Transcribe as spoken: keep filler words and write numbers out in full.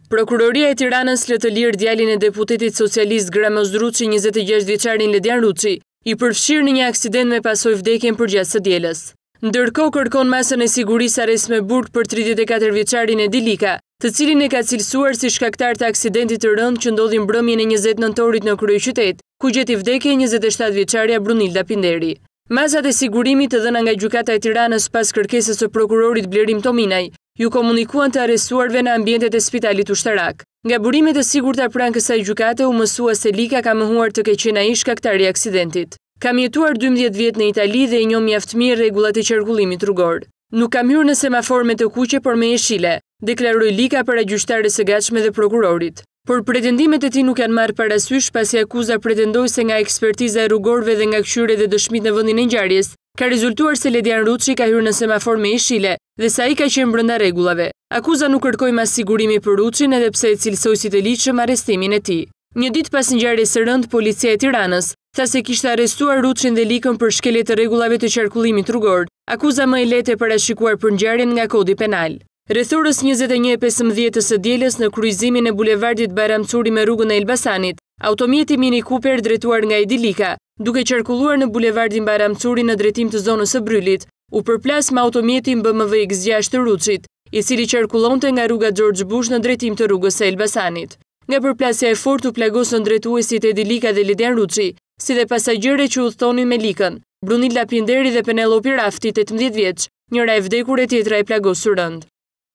Prokuroria e Tiranës lë të lirë djalin e deputetit socialist Gramos Druçi, njëzet e gjashtë vjeçarin Ledian Ruçi, i përfshirë në një aksident me pasojë vdekjen përgjatë së dielës. Ndërkohë kërkon masën e sigurisë arrest me burg për tridhjetë e katër vjeçarin Edilika, të cilin e ka cilësuar si shkaktar të aksidentit të rënd që ndodhi mbrëmjen e njëzet nëntorit në kryeqytet, ku gjeti vdekjen njëzet e shtatë vjeçaria Brunilda Pinderi. Masat e sigurimit të dhëna nga gjykata e Tiranës pas kërkesës së prokurorit Blerim Tominaj, ju komunikuan të arrestuarve në ambientet e spitalit ushtarak. Nga burimet e sigurta pranë kësaj gjykate u mësua se Lika ka mohuar të keqen ai shkaktari i aksidentit. Kam jetuar dymbëdhjetë vjet në Itali dhe e njoh mjaft mirë rregullat e qarkullimit rrugor. Nuk kam hyrë në semafor me të kuqe, por me jeshile, deklaroi Lika para gjyqtares së gatshme dhe prokurorit. Por pretendimet e tij nuk janë marrë parasysh pasi akuza pretendoi se nga ekspertiza e rrugorëve dhe nga këshyret dhe dëshmitë në vendin e ngjarjes, ka rezultuar se Ledian Ruçi ka hyrë në semafor me jeshile dhe se ai ka qenë brenda rregullave. Akuza nuk kërkoi mas sigurimi për Ruçin edhe pse e cilësoi si të ligjshëm arrestimin e tij. Një ditë pas ngjarjes së rënd, policia e Tiranës tha se kishte arrestuar Ruçin dhe Likën për shkelje të rregullave të qarkullimit rrugor, akuza më e lehtë e parashikuar për ngjarjen nga kodi penal. Rreth orës njëzet e një e pesëmbëdhjetë së dielës në kryqëzimin e bulevardit Bajram Curi me rrugën e Elbasanit, automjeti Mini Cooper drejtuar nga Edilika, duke qarkulluar në bulevardin Bajram Curi në drejtim të zonës së Brylit, u përplas me automjetin B M W X gjashtë të Ruçit, i cili qarkullonte nga rruga George Bush në drejtim të rrugës së Elbasanit. Nga përplasja e fortë u plagosën drejtuesit Edilika dhe Ledian Ruçi, si dhe pasagjerët që udhtonin me Likën, Brunilda Pinderi dhe Penelopi Rafti, tetëmbëdhjetë vjeç, njëra e vdekur e tjetra e plagosur rënd.